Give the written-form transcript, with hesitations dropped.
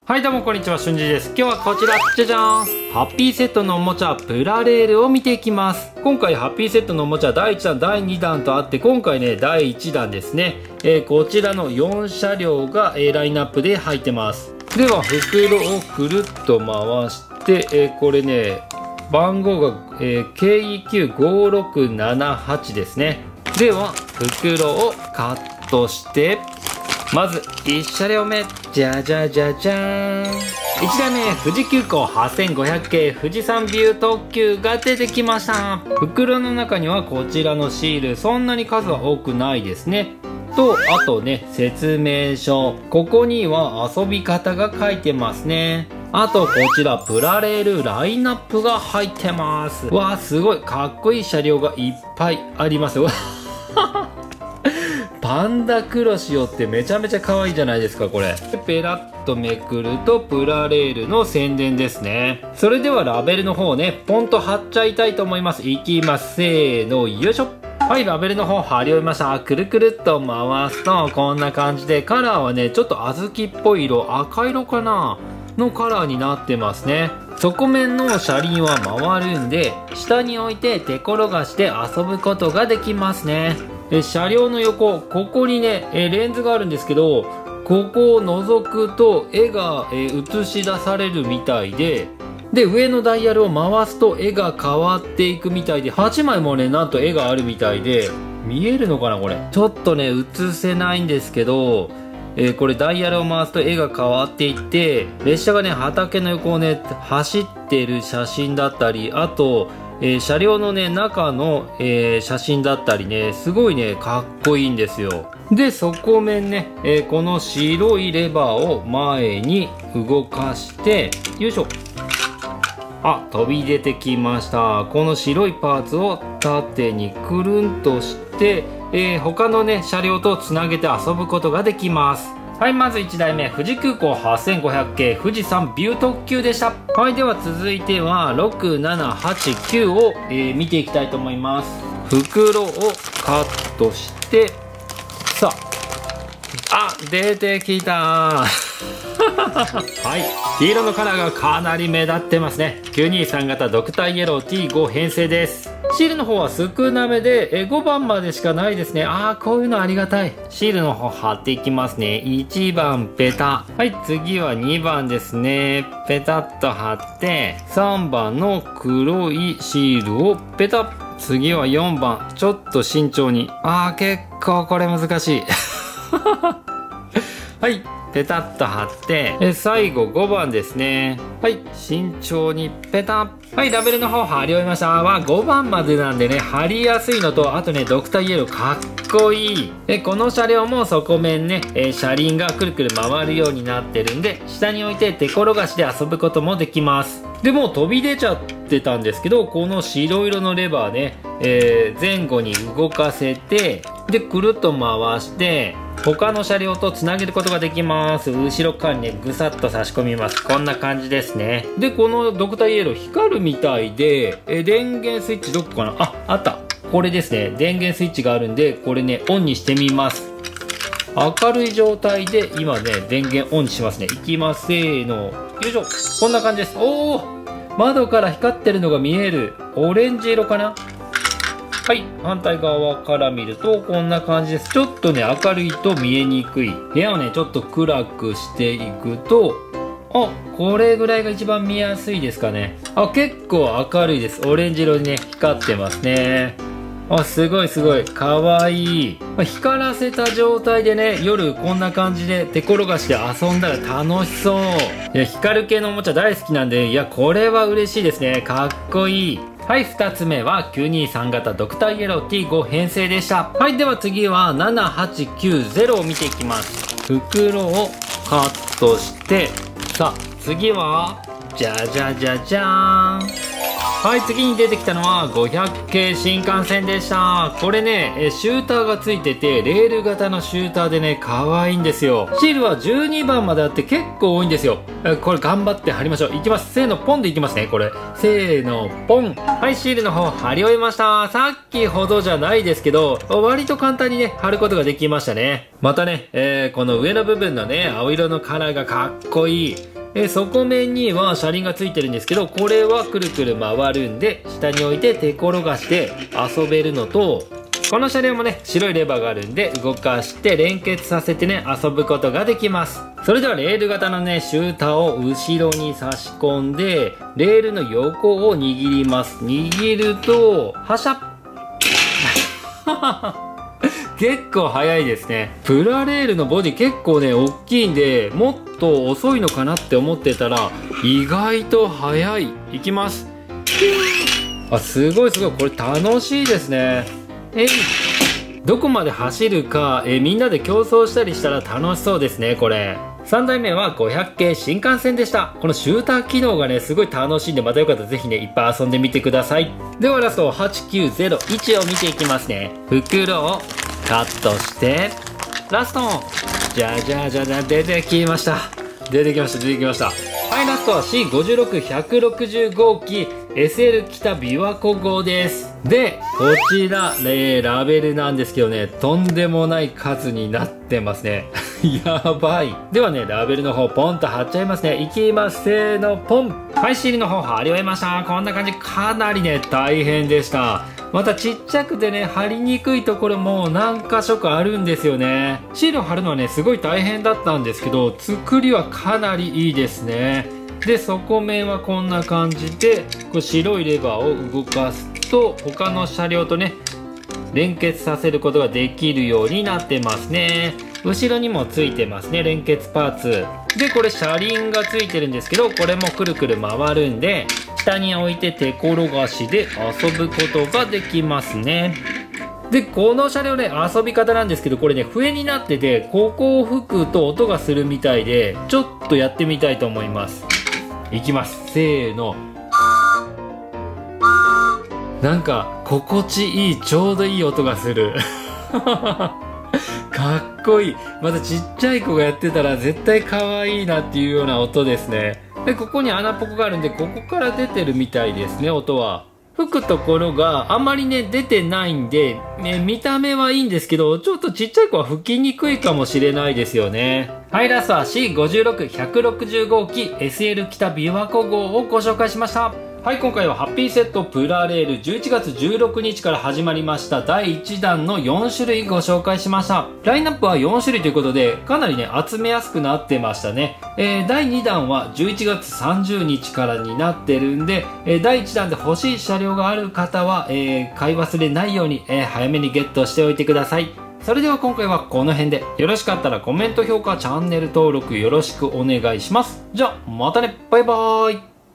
はいどうもこんにちは、しゅんじです。今日はこちら、じゃじゃーん、ハッピーセットのおもちゃプラレールを見ていきます。今回ハッピーセットのおもちゃ第1弾第2弾とあって、今回ね第1弾ですね。こちらの4車両が、ラインナップで入ってます。では袋をくるっと回して、これね番号が、KEQ5678 ですね。では袋をカットして、まず1車両目、じゃじゃじゃじゃーん。1台目、富士急行8500系富士山ビュー特急が出てきました。袋の中にはこちらのシール、そんなに数は多くないですね。と、あとね、説明書。ここには遊び方が書いてますね。あとこちらプラレールラインナップが入ってます。わあ、すごいかっこいい車両がいっぱいありますよ。パンダクロシオってめちゃめちゃ可愛いじゃないですか、これ。ペラッとめくるとプラレールの宣伝ですね。それではラベルの方ね、ポンと貼っちゃいたいと思います。いきます。せーの、よいしょ。はい、ラベルの方貼り終えました。くるくるっと回すとこんな感じで、カラーはねちょっと小豆っぽい色、赤色かなのカラーになってますね。側面の車輪は回るんで、下に置いて手転がして遊ぶことができますね。車両の横、ここにね、レンズがあるんですけど、ここを覗くと絵が、映し出されるみたいで、上のダイヤルを回すと絵が変わっていくみたいで、8枚もねなんと絵があるみたいで、見えるのかなこれ。ちょっとね映せないんですけど、これダイヤルを回すと絵が変わっていって、列車がね畑の横をね走ってる写真だったり、あと車両のね中の、写真だったりね、すごいねかっこいいんですよ。で側面ね、この白いレバーを前に動かして、よいしょ、あ、飛び出てきました。この白いパーツを縦にくるんとして、他のね車両とつなげて遊ぶことができます。はい、まず1台目、富士空港8500系富士山ビュー特急でした。はい、では続いては6789を、見ていきたいと思います。袋をカットして、さあ、出てきた。はい、黄色のカラーがかなり目立ってますね。923型ドクターイエロー T5 編成です。シールの方は少なめで、5番までしかないですね。こういうのありがたい。シールの方貼っていきますね。1番ペタ。はい、次は2番ですね。ペタッと貼って、3番の黒いシールをペタッ。次は4番。ちょっと慎重に。結構これ難しい。はい、ペタッと貼って、最後5番ですね。はい、慎重にペタッ。はい、ラベルの方貼り終えました。5番までなんでね、貼りやすいのと、あとね、ドクターイエローかっこいい。この車両も側面ね、車輪がくるくる回るようになってるんで、下に置いて手転がしで遊ぶこともできます。でもう飛び出ちゃってたんですけど、この白色のレバーね、前後に動かせて、でくるっと回して他の車両とつなげることができます。後ろ側にねぐさっと差し込みます。こんな感じですね。でこのドクターイエロー光るみたいで、電源スイッチどこかなあった、これですね。電源スイッチがあるんで、これねオンにしてみます。明るい状態で今ね電源オンにしますね。いきます。せーの、よいしょ。こんな感じです。おお、窓から光ってるのが見える。オレンジ色かな。はい、反対側から見るとこんな感じです。ちょっとね明るいと見えにくい。部屋をねちょっと暗くしていくと、これぐらいが一番見やすいですかね。結構明るいです。オレンジ色にね光ってますね。すごいすごいかわいい。光らせた状態でね、夜こんな感じで手転がして遊んだら楽しそう。いや、光る系のおもちゃ大好きなんで、いやこれは嬉しいですね。かっこいい。はい、2つ目は923型ドクターイエロー T5 編成でした。はい、では次は7890を見ていきます。袋をカットして、さあ次はじゃじゃじゃじゃーん。はい、次に出てきたのは500系新幹線でした。これね、シューターがついてて、レール型のシューターでね、可愛いんですよ。シールは12番まであって結構多いんですよ。これ頑張って貼りましょう。いきます。せーの、ポンでいきますね、これ。せーの、ポン。はい、シールの方貼り終えました。さっきほどじゃないですけど、割と簡単にね、貼ることができましたね。またね、この上の部分のね、青色のカラーがかっこいい。 底面には車輪がついてるんですけど、これはくるくる回るんで、下に置いて手転がして遊べるのと、この車両もね、白いレバーがあるんで、動かして連結させてね、遊ぶことができます。それではレール型のね、シューターを後ろに差し込んで、レールの横を握ります。握ると、はしゃ結構速いですね。プラレールのボディ結構ね、大きいんで、もっと遅いのかなって思ってたら、意外と速い。いきます。あ、すごいすごい。これ楽しいですね。どこまで走るか、みんなで競争したりしたら楽しそうですね、これ。3台目は500系新幹線でした。このシューター機能がね、すごい楽しいんで、またよかったらぜひね、いっぱい遊んでみてください。ではラスト、8901を見ていきますね。袋をカットして、ラストじゃじゃじゃじゃ、出てきました。出てきました、出てきました。はい、ラストは C56160 号機 SL 北琵琶湖号です。で、こちら、ラベルなんですけどね、とんでもない数になってますね。やばい。ではね、ラベルの方、ポンと貼っちゃいますね。いきます。せーの、ポン。はい、シールの方、貼り終えました。こんな感じ、かなりね、大変でした。またちっちゃくてね、貼りにくいところも何箇所かあるんですよね。シールを貼るのはね、すごい大変だったんですけど、作りはかなりいいですね。で、底面はこんな感じで、こう白いレバーを動かすと、他の車両とね、連結させることができるようになってますね。後ろにもついてますね、連結パーツ。で、これ車輪がついてるんですけど、これもくるくる回るんで、下に置いて手転がしで遊ぶことができますね。で、この車両ね、遊び方なんですけど、これね、笛になってて、ここを吹くと音がするみたいで、ちょっとやってみたいと思います。いきます。せーの。なんか、心地いい、ちょうどいい音がする。かっこいい。またちっちゃい子がやってたら絶対可愛いなっていうような音ですね。で、ここに穴っぽこがあるんで、ここから出てるみたいですね、音は。吹くところがあんまりね、出てないんで、見た目はいいんですけど、ちょっとちっちゃい子は吹きにくいかもしれないですよね。はい、ラストは C56160 号機 SL 北琵琶湖号をご紹介しました。はい、今回はハッピーセットプラレール11月16日から始まりました第1弾の4種類ご紹介しました。ラインナップは4種類ということで、かなりね、集めやすくなってましたね。第2弾は11月30日からになってるんで、第1弾で欲しい車両がある方は、買い忘れないように、早めにゲットしておいてください。それでは今回はこの辺で、よろしかったらコメント、評価、チャンネル登録よろしくお願いします。じゃあ、またね、バイバーイ。